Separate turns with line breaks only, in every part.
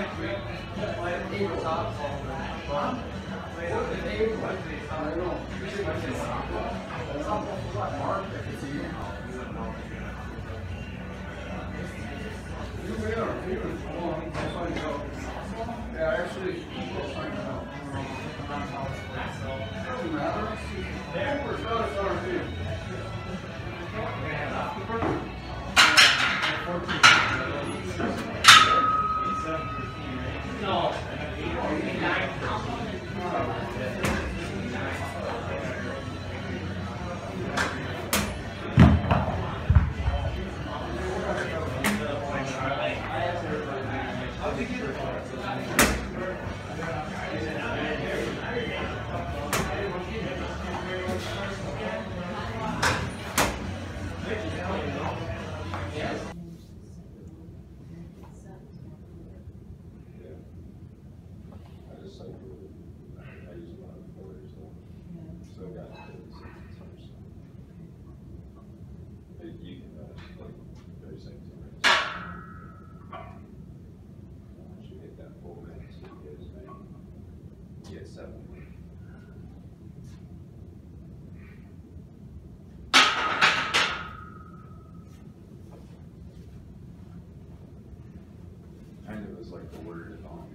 Kind of was like the word is on.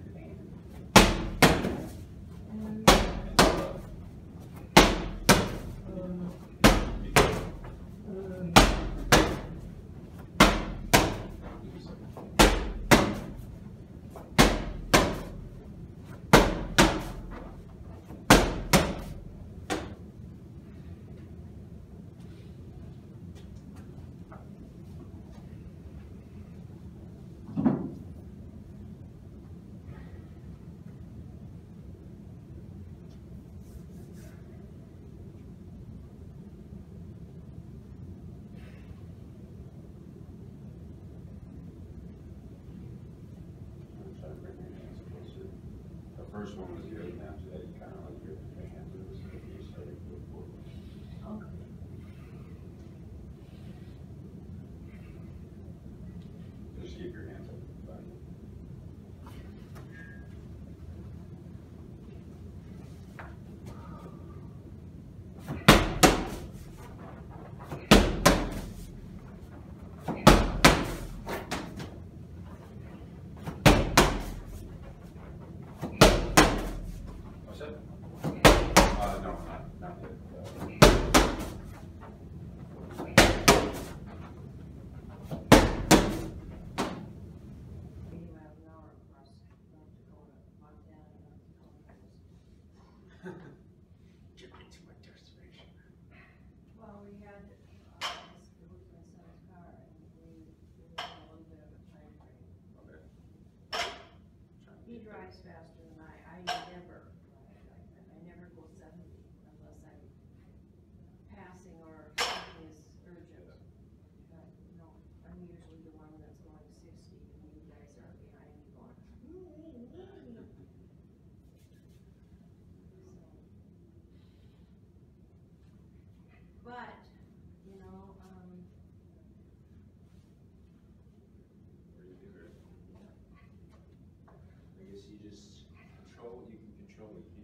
The first one was good, and after that, you kind of like your hands with this, you started to go forward.
Okay.
Just keep your hands up. What's that? No, not yet. Give me too much destination.
Well, we had, it was my son's car, and we had a little bit of a time frame.
Okay.
He drives faster than I never, I never go 70 unless I'm passing or something is urgent. But, no, I'm usually the one that's going 60, and you guys are behind me going, But, you know,
Where you do it. I guess you just control what you can control. You